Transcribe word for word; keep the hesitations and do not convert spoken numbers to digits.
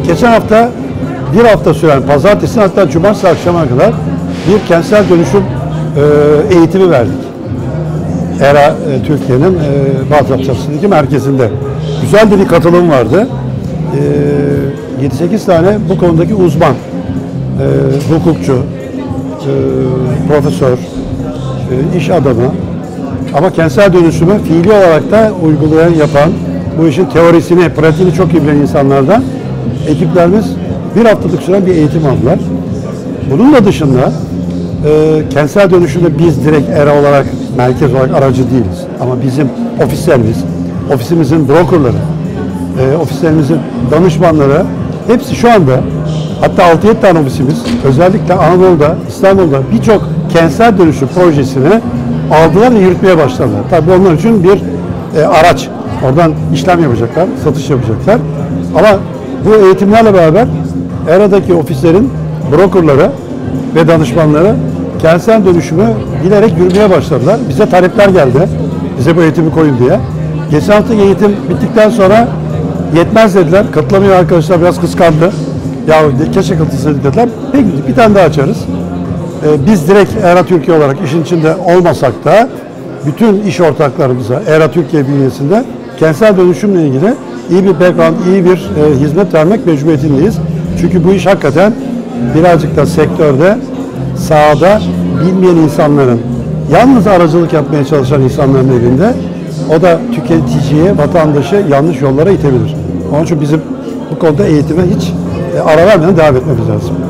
geçen hafta bir hafta süren pazartesi hatta cumartesi akşamına kadar bir kentsel dönüşüm e, eğitimi verdik. ERA e, Türkiye'nin e, Bağdat Caddesi'ndeki merkezinde. Güzel de bir katılım vardı. E, yedi sekiz tane bu konudaki uzman, e, hukukçu, e, profesör, e, iş adamı ama kentsel dönüşümü fiili olarak da uygulayan, yapan, bu işin teorisini, pratiğini çok iyi bilen insanlardan ekiplerimiz bir haftalık süren bir eğitim aldılar. Bunun da dışında e, kentsel dönüşümde biz direkt ERA olarak, merkez olarak aracı değiliz. Ama bizim ofislerimiz, ofisimizin brokerları, e, ofislerimizin danışmanları hepsi şu anda, hatta altı yedi tane ofisimiz özellikle Anadolu'da, İstanbul'da birçok kentsel dönüşüm projesini aldılar ve yürütmeye başladılar. Tabii onlar için bir e, araç. Oradan işlem yapacaklar, satış yapacaklar. Ama bu eğitimlerle beraber ERA'daki ofislerin brokerları ve danışmanları kentsel dönüşümü bilerek yürümeye başladılar. Bize talepler geldi. Bize bu eğitimi koyun diye. Geçen haftaki eğitim bittikten sonra yetmez dediler. Katılamıyor arkadaşlar, biraz kıskandı. Ya keşke katılsaydık dediler. Peki bir tane daha açarız. Ee, biz direkt ERA Türkiye olarak işin içinde olmasak da bütün iş ortaklarımıza ERA Türkiye bünyesinde kentsel dönüşümle ilgili iyi bir background, iyi bir e, hizmet vermek mecburiyetindeyiz. Çünkü bu iş hakikaten birazcık da sektörde, sahada bilmeyen insanların, yalnız aracılık yapmaya çalışan insanların elinde, o da tüketiciye, vatandaşı yanlış yollara itebilir. Onun için bizim bu konuda eğitime hiç e, ara vermeden devam etmemiz lazım.